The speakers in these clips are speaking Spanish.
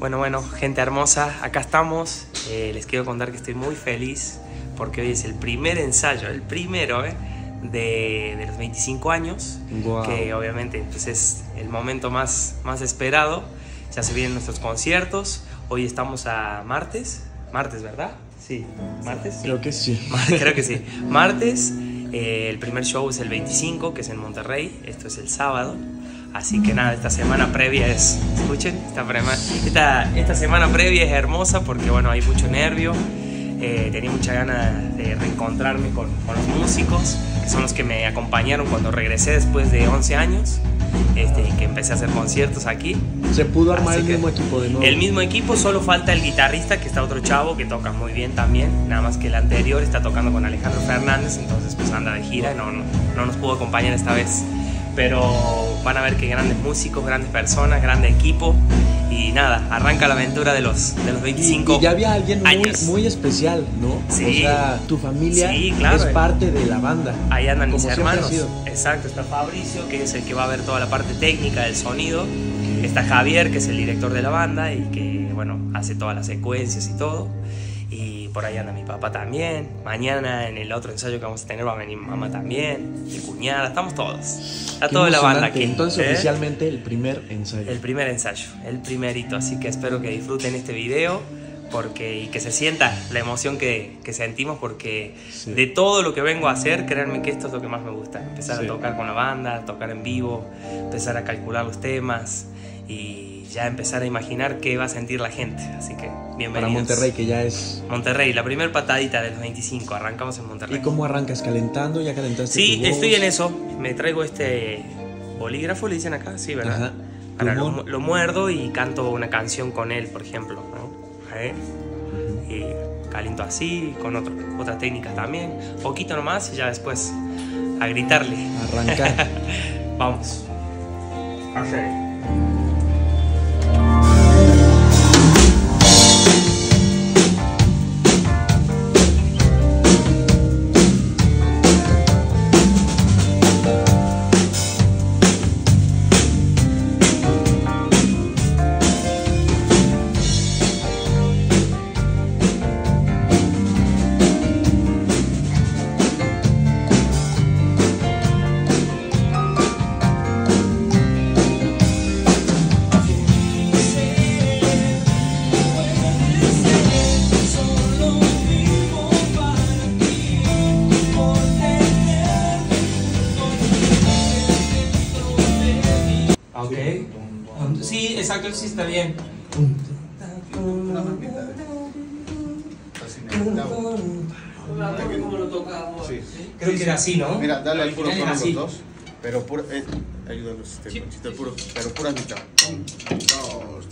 Bueno, gente hermosa, acá estamos. Les quiero contar que estoy muy feliz porque hoy es el primer ensayo, el primero de los 25 años. Wow. Que obviamente pues, es el momento más esperado. Ya se vienen nuestros conciertos. Hoy estamos a martes, ¿verdad? Sí, martes. Creo que sí. Creo que sí. Martes, el primer show es el 25, que es en Monterrey. Esto es el sábado. Así que nada, esta semana previa es... Escuchen, esta semana previa es hermosa porque bueno, hay mucho nervio. Tenía mucha ganas de reencontrarme con los músicos, que son los que me acompañaron cuando regresé después de 11 años. Que empecé a hacer conciertos aquí. Se pudo armar el mismo equipo de nuevo. El mismo equipo, solo falta el guitarrista, que está otro chavo que toca muy bien también. Nada más que el anterior está tocando con Alejandro Fernández, entonces pues anda de gira y no nos pudo acompañar esta vez. Pero van a ver que grandes músicos, grandes personas, grande equipo. Y nada, arranca la aventura de los 25 y ya había alguien años. Muy especial, ¿no? Sí. O sea, tu familia sí, claro, es parte de la banda. Ahí andan mis hermanos. Ha Exacto, está Fabricio, que es el que va a ver toda la parte técnica del sonido. Está Javier, que es el director de la banda y que, bueno, hace todas las secuencias y todo. Y por ahí anda mi papá también. Mañana en el otro ensayo que vamos a tener va a venir mi mamá también, mi cuñada, estamos todos. Está toda la banda aquí. Entonces oficialmente el primer ensayo. El primer ensayo, el primerito. Así que espero que disfruten este video y que se sienta la emoción que sentimos, porque sí, de todo lo que vengo a hacer, créanme que esto es lo que más me gusta. Empezar a tocar con la banda, tocar en vivo, empezar a calcular los temas y ya empezar a imaginar qué va a sentir la gente. Así que bienvenidos. Para Monterrey, que ya es... Monterrey, la primera patadita de los 25, arrancamos en Monterrey. ¿Y cómo arrancas? ¿Calentando? ¿Ya calentaste? Sí, estoy en eso. Me traigo este bolígrafo, le dicen acá, sí, ¿verdad? Ajá. Ahora lo muerdo y canto una canción con él, por ejemplo, ¿no? Y caliento así, con otras técnicas también. Poquito nomás y ya después a gritarle. Arrancar. Vamos. Así. Sí, exacto, sí está bien. ¿Cómo lo tocamos? Sí. Creo que era así, ¿no? Mira, dale al puro con los dos. Pero puro, ayúdanos, puro, pero pura mitad. 1, 2.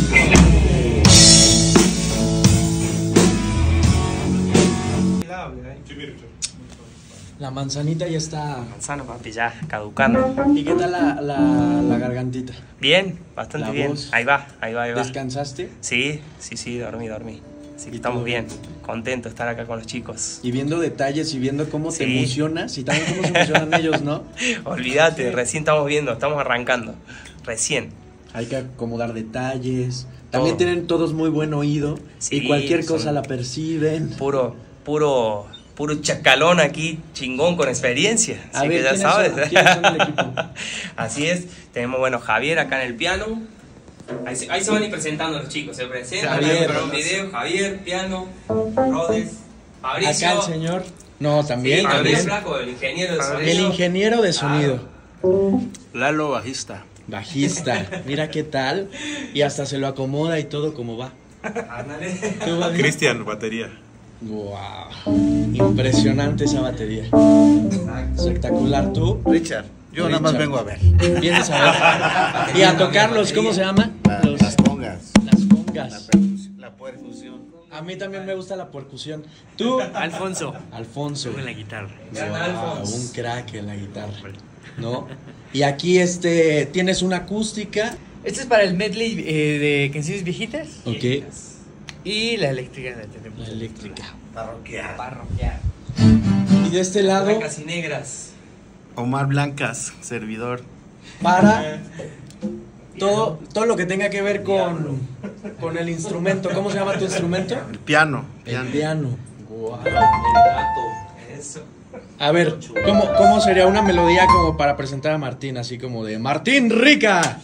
La manzanita ya está... Manzana, papi, ya caducando. ¿Y qué tal la gargantita? Bien, bastante bien. Voz. Ahí va. ¿Descansaste? Sí, dormí. Así que estamos bien, contentos de estar acá con los chicos. Y viendo detalles y viendo cómo te emocionas y también cómo se emocionan ellos, ¿no? Olvídate, recién estamos arrancando, recién. Hay que acomodar detalles. También tienen todos muy buen oído, y cualquier cosa la perciben. Puro chacalón aquí, chingón, con experiencia. Así que ya sabes. ¿Quiénes son el equipo? Así es, tenemos, Javier acá en el piano. Ahí se van a ir presentando los chicos, se presentan, para un video, Javier, piano, Rodes, Fabricio. Acá el señor. No, también. Sí, también Flaco, el ingeniero de sonido. El ingeniero de sonido. Lalo, bajista. Bajista, mira qué tal. Y hasta se lo acomoda y todo como va. Ándale. Cristian, batería. Wow, impresionante esa batería. Espectacular. ¿Tú? Richard. Yo nada más vengo a ver. Vienes a ver. Y a tocarlos, ¿cómo se llama? Las congas. Las congas. La percusión. A mí también me gusta la percusión. ¿Tú? Alfonso. Alfonso. En la guitarra. Wow, un crack en la guitarra, ¿no? Y aquí tienes una acústica. Este es para el medley de canciones viejitas. Ok. Y la eléctrica la tenemos. La eléctrica. Parroquial. Y de este lado, Blancas y negras. Omar Blancas, servidor. para todo lo que tenga que ver con con el instrumento. ¿Cómo se llama tu instrumento? El piano. El piano. Wow, el gato. Eso. A ver, ¿cómo sería una melodía como para presentar a Martín? Así como de Martín Rica.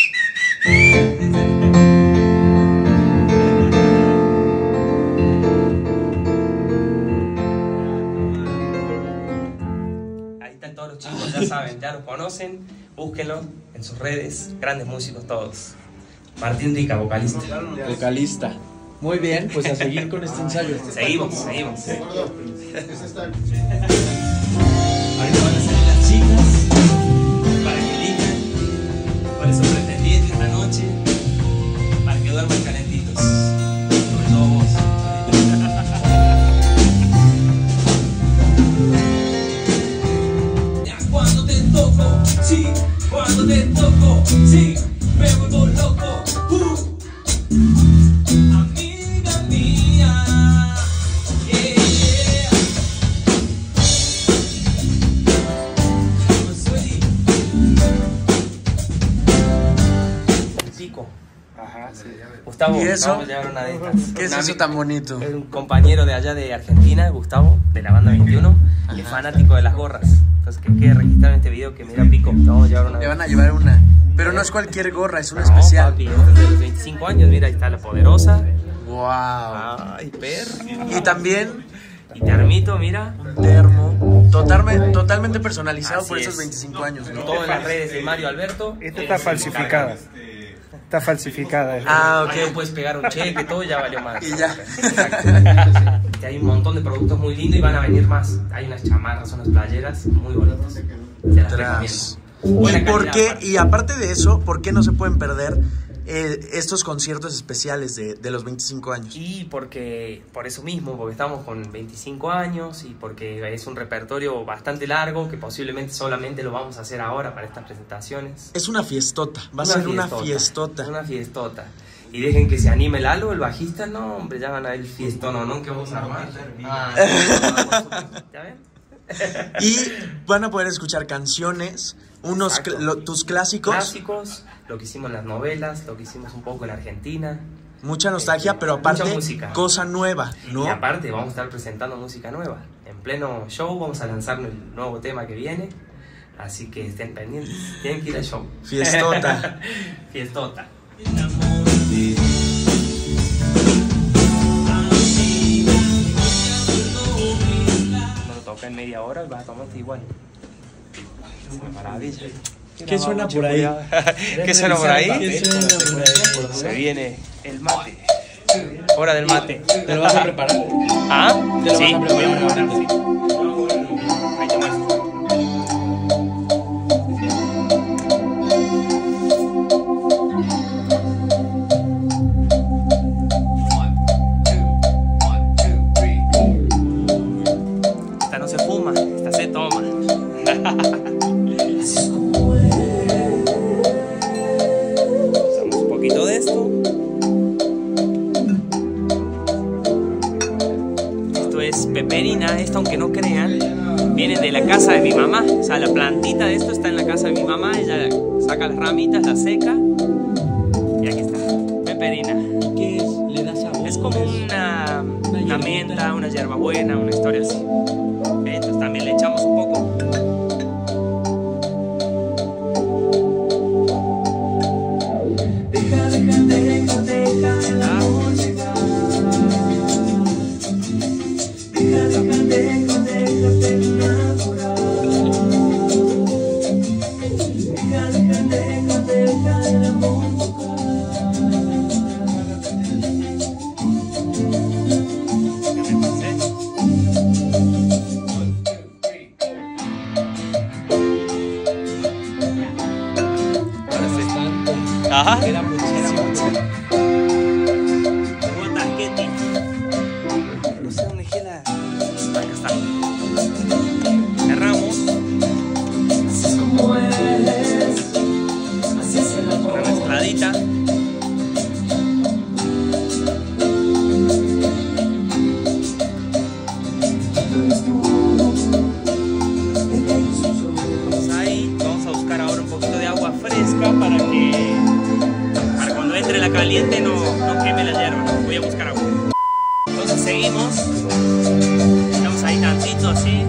Ahí están todos los chicos, ya saben, ya los conocen. Búsquenlo en sus redes. Grandes músicos todos. Martín Rica, vocalista. Vocalista. Muy bien, pues a seguir con este ensayo. Seguimos. ¿De acuerdo? Es esta. Ahorita van a salir las chicas para que elijan cuáles son pretendientes esta noche, para que duerman calentitos. Sobre todo vos. Cuando te toco, sí, cuando te toco, sí, me vuelvo loco. Amiga mía. Gustavo, ¿y eso? vamos a llevar una de estas. ¿Qué es eso tan bonito? Es un compañero de allá de Argentina, Gustavo, de la banda 21, y es fanático de las gorras. Entonces que quede registrado en este video que mira Pico, te vamos a llevar una. Le van a llevar una. Pero no es cualquier gorra, es una especial. Papi, esta es de los 25 años, mira, ahí está la poderosa. Wow. Ay, perro. Y también Y termito, mira. termo. Totalmente personalizado Así por esos es. 25 años, ¿no? Todo en las redes de Mario Alberto. Esta está falsificada. Está falsificada. Ah, Ahí no ok. puedes pegar un cheque, todo ya valió más. Y ya. Exacto. Hay un montón de productos muy lindos y van a venir más. Hay unas chamarras, unas playeras muy bonitas. Se las Tras. recomiendo. Buena ¿Y por calidad, qué? aparte. Y aparte de eso, ¿por qué no se pueden perder estos conciertos especiales de los 25 años? Y porque, por eso mismo, porque estamos con 25 años y porque es un repertorio bastante largo que posiblemente solamente lo vamos a hacer ahora para estas presentaciones. Es una fiestota, va a ser una fiestota. Una fiestota. Y dejen que se anime Lalo, el bajista, no, hombre, ya van a ver el fiestón, ¿no? Que vamos a armar. ¿Ya ven? Y van a poder escuchar canciones, tus clásicos. Clásicos, lo que hicimos en las novelas, lo que hicimos un poco en Argentina. Mucha nostalgia, pero aparte Mucha música. cosa nueva, ¿no? Y aparte vamos a estar presentando música nueva. En pleno show vamos a lanzar el nuevo tema que viene. Así que estén pendientes, tienen que ir al show. Fiestota. Fiestota. No lo toca en media hora, vas a tomarte igual. Es una maravilla. ¿Qué suena por ahí? ¿Qué suena por ahí? ¿Qué suena por ahí? Se viene el mate. Hora del mate. ¿Te lo vas a preparar? ¿Ah? ¿Te lo Sí, vas a voy a preparar? preparar, sí. Ahí tomás. Esta no se fuma, esta se toma. Usamos un poquito de esto. Esto es peperina, esto aunque no crean, viene de la casa de mi mamá. O sea, la plantita de esto está en la casa de mi mamá. Ella saca las ramitas, las seca. Y aquí está, peperina. ¿Qué es? ¿Le da sabor? Es como una menta, una hierbabuena, una historia así. Entonces también le echamos un poco. seguimos. Estamos ahí tantito así.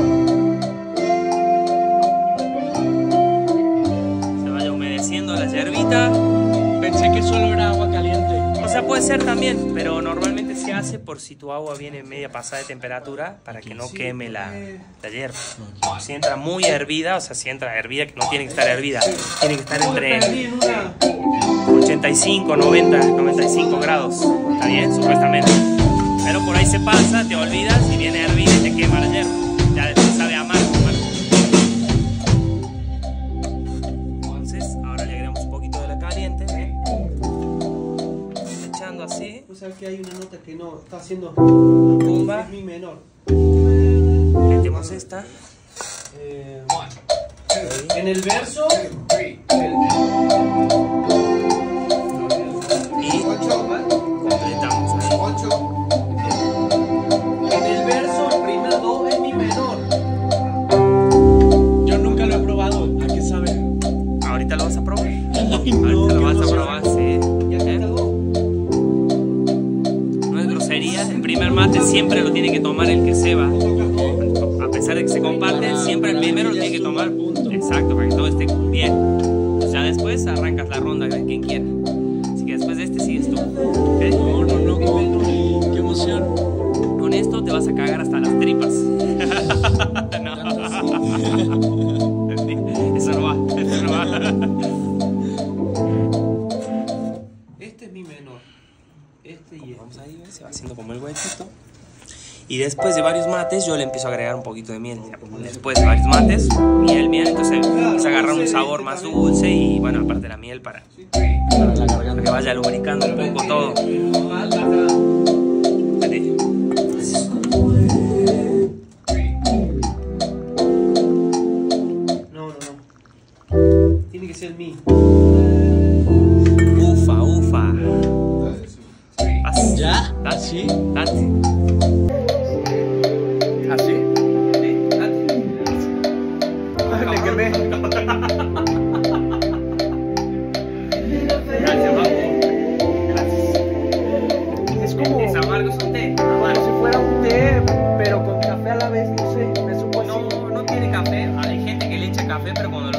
Se vaya humedeciendo la yerbita. Pensé que solo era agua caliente. O sea, puede ser también, pero normalmente se hace por si tu agua viene media pasada de temperatura para que no queme la hierba. Si entra muy hervida, o sea, si entra hervida, que no tiene que estar hervida, tiene que estar entre 85, 90, 95 grados. ¿Está bien? Supuestamente. Pero por ahí se pasa, te olvidas y viene hervida y te quema la hierba. Ya después sabe amargo. Entonces, ahora le agregamos un poquito de la caliente. Echando así. O sea que hay una nota que no está haciendo Pumba. mi menor. Metemos esta. En el verso Y completamos ahí. en el verso el primer do es mi menor. Yo nunca lo he probado. ¿A qué sabe? Ahorita lo vas a probar. Ay, no, Ahorita lo vas qué a probar, sí. Ya está do. No es grosería. El primer mate siempre lo tiene que tomar el que se va. A pesar de que se comparte, siempre el primero lo tiene que tomar. Exacto, para que todo esté bien. Ya después arrancas la ronda de quien quiera. Así que después de este sigues tú. ¿Ok? Qué emoción. Con esto te vas a cagar hasta las tripas. No. Eso no va. Eso no va. Este es mi menor. Este y este. Vamos ahí, se va haciendo como el huequito. Y después de varios mates, yo le empiezo a agregar un poquito de miel. Después de varios mates, miel, entonces empieza a agarrar un sabor más dulce y bueno, aparte de la miel para la garganta. que vaya lubricando un poco todo. Vale. No. Tiene que ser mi. Ufa, ufa. ¿Ya? ¿Así? ¿Así? Me quemé. Gracias, Paco. Es como Es amargo, es un té. como si fuera un té, pero con café a la vez, no sé, me supo así. No tiene café. Hay gente que le echa café, pero cuando lo